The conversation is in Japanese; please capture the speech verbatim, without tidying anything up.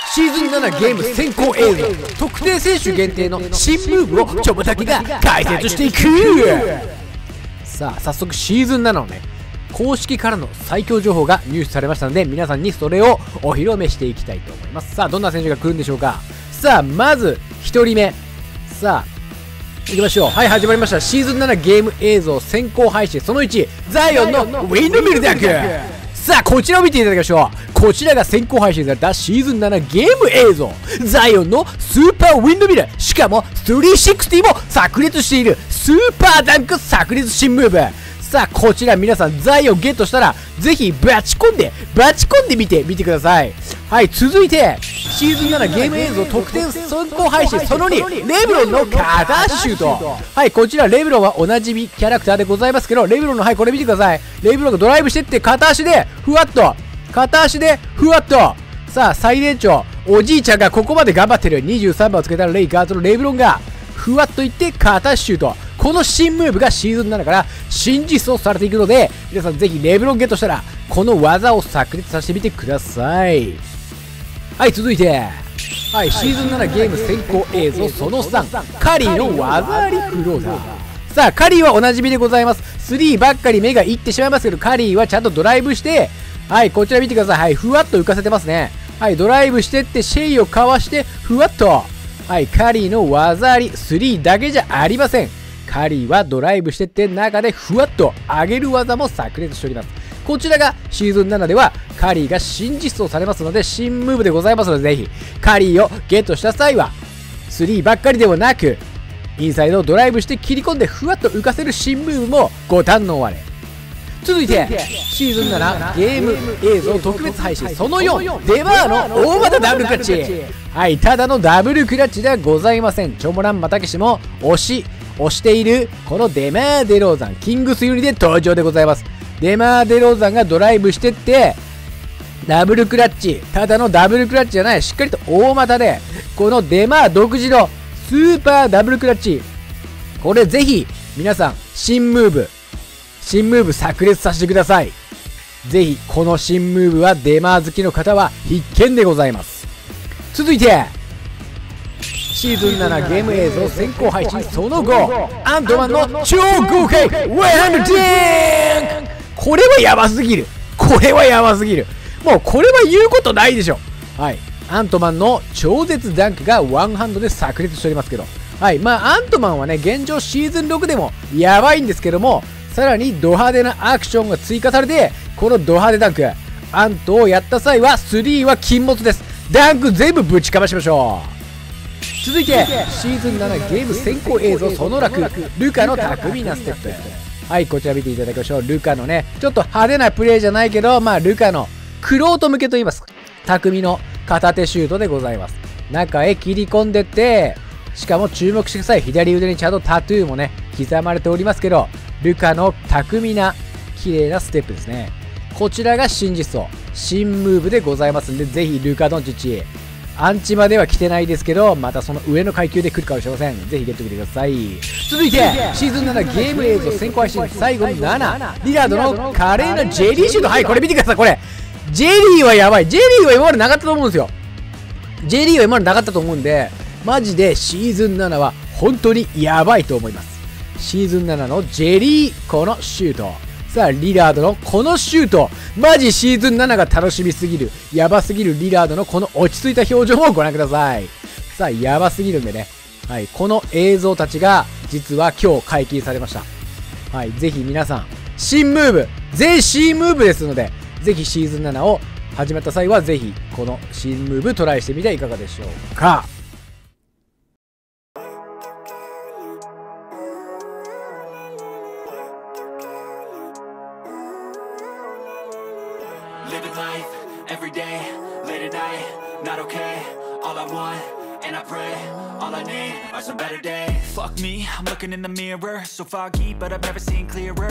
シーズンななゲーム先行映像、特定選手限定の新ムーブをちょぼたけが解説していく。さあ早速シーズンななのね公式からの最強情報が入手されましたので、皆さんにそれをお披露目していきたいと思います。さあどんな選手が来るんでしょうか。さあまずひとりめ、さあいきましょう。はい、始まりました。シーズンななゲーム映像先行配信そのいち、ザイオンのウィンドミルダンク。さあこちらを見ていただきましょう。こちらが先行配信されたシーズンななゲーム映像、ザイオンのスーパーウィンドミル、しかもさんびゃくろくじゅうも炸裂しているスーパーダンク炸裂新ムーブ。さあこちら皆さんザイオンゲットしたらぜひバチ込んでバチ込んでみてみてください。はい、続いてシーズンななゲーム映像特典先行配信そのに、レブロンの片足シュート。はい、こちらレブロンはおなじみキャラクターでございますけど、レブロンのはいこれ見てください。レブロンがドライブしてって片足でふわっと片足でふわっと。さあ最年長おじいちゃんがここまで頑張ってるにじゅうさんばんをつけたレイカーズのレブロンがふわっといって片足シュート。この新ムーブがシーズンななから新実装されていくので、皆さんぜひレブロンゲットしたらこの技を炸裂させてみてください。はい、続いてはいシーズンななゲーム先行映像そのさん、カリーの技ありフローター。さあカリーはおなじみでございます。スリーばっかり目がいってしまいますけど、カリーはちゃんとドライブして、はいこちら見てください。はいふわっと浮かせてますね。はいドライブしてってシェイをかわしてふわっと、はいカリーの技ありスリーだけじゃありません。カリーはドライブしてって中でふわっと上げる技も炸裂しております。こちらがシーズンななではカリーが新実装されますので新ムーブでございますので、ぜひカリーをゲットした際はスリーばっかりではなくインサイドをドライブして切り込んでふわっと浮かせる新ムーブもご堪能あれ。続いてシーズンななゲーム映像特別配信そのよん、デバーの大股ダブルクラッチ。はいただのダブルクラッチではございません。チョモランマタケシも推し押しているこのデマー・デローザンキングスユニで登場でございます。デマー・デローザンがドライブしてってダブルクラッチ、ただのダブルクラッチじゃない、しっかりと大股でこのデマー独自のスーパーダブルクラッチ、これぜひ皆さん新ムーブ新ムーブ炸裂させてください。ぜひこの新ムーブはデマー好きの方は必見でございます。続いてシーズンななゲーム映像先行配信そのご、アントマンの超豪快ワンハンドダンク。これはヤバすぎる、これはヤバすぎる、もうこれは言うことないでしょ。はいアントマンの超絶ダンクがワンハンドで炸裂しておりますけど、はいまあアントマンはね現状シーズンろくでもヤバいんですけども、さらにド派手なアクションが追加されて、このド派手ダンクアントをやった際はスリーは禁物です。ダンク全部ぶちかましましょう。続いてシーズンななゲーム先行映像そのらく、ルカの巧みなステップ。はいこちら見ていただきましょう。ルカのねちょっと派手なプレーじゃないけど、まあルカのクロート向けと言います巧みの片手シュートでございます。中へ切り込んでって、しかも注目してください、左腕にちゃんとタトゥーもね刻まれておりますけど、ルカの巧みな綺麗なステップですね。こちらが新実装新ムーブでございますんで、ぜひルカドンチッチアンチまでは来てないですけど、またその上の階級で来るかもしれません。ぜひゲットしてください。続いてシーズンななゲーム映像先行配信最後のなな、リラードの華麗なジェリーシュート。はいこれ見てください。これジェリーはやばい。ジェリーは今までなかったと思うんですよ。ジェリーは今までなかったと思うんで、マジでシーズンななは本当にやばいと思います。シーズンななのジェリーこのシュート、さあリラードのこのシュート、マジシーズンななが楽しみすぎるやばすぎるリラードのこの落ち着いた表情もご覧ください。さあやばすぎるんでね、はいこの映像たちが実は今日解禁されました。はいぜひ皆さん新ムーブ全新ムーブですので、ぜひシーズンななを始めた際はぜひこの新ムーブトライしてみてはいかがでしょうか。 Living life every day, late at night, not okay. All I want, and I pray, all I need are some better days. Fuck me, I'm looking in the mirror, so foggy, but I've never seen clearer.